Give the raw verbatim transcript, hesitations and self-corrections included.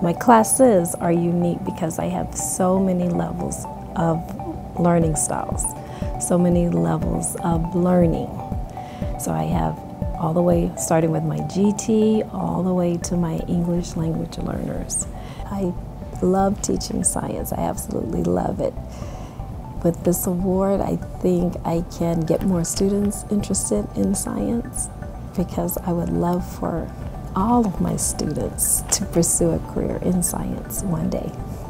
My classes are unique because I have so many levels of learning styles, so many levels of learning. So I have all the way, starting with my G T, all the way to my English language learners. I love teaching science. I absolutely love it. With this award, I think I can get more students interested in science, because I would love for all of my students to pursue a career in science one day.